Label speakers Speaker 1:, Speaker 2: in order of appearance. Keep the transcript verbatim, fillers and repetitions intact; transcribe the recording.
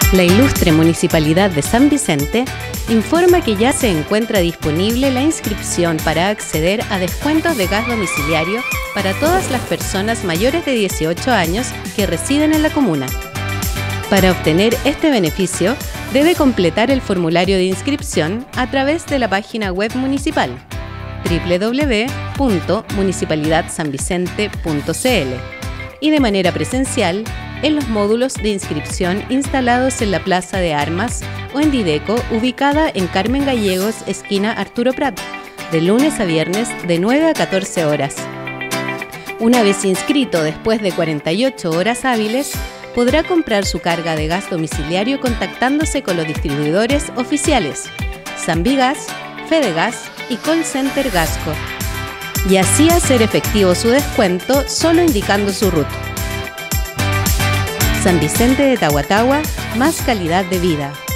Speaker 1: La ilustre Municipalidad de San Vicente informa que ya se encuentra disponible la inscripción para acceder a descuentos de gas domiciliario para todas las personas mayores de dieciocho años que residen en la comuna. Para obtener este beneficio, debe completar el formulario de inscripción a través de la página web municipal doble u doble u doble u punto municipalidad san vicente punto c l y de manera presencial en los módulos de inscripción instalados en la Plaza de Armas o en Dideco, ubicada en Carmen Gallegos, esquina Arturo Prat, de lunes a viernes de nueve a catorce horas. Una vez inscrito después de cuarenta y ocho horas hábiles, podrá comprar su carga de gas domiciliario contactándose con los distribuidores oficiales Sanvigas, Fedegas y Call Center Gasco, y así hacer efectivo su descuento solo indicando su R U T. San Vicente de Tahuatahua, más calidad de vida.